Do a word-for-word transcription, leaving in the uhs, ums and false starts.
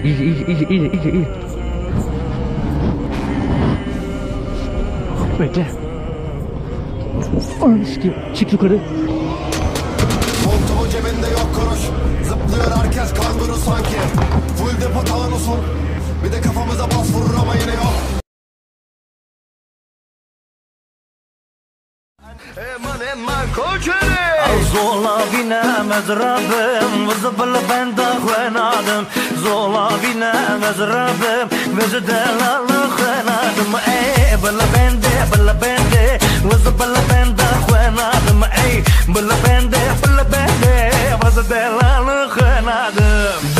İyice iyice iyice iyice iyice iyice. Bekle. Ananı sikeyim. Çık yukarı. Montumun cebinde yok kuruş. Zıplıyor herkes kanguru sanki. Full depo talan usul. Bir de kafamıza bas vurur ama yine yok. Eman eman koçeri. Zola bine mezrabim Vızıbıl bende kwenadım Zola bine mezrabim Vızı delalı kwenadım Ey bılı bende bılı bende Vızıbıl bende kwenadım Ey bılı bende bılı bende Vızı delalı kwenadım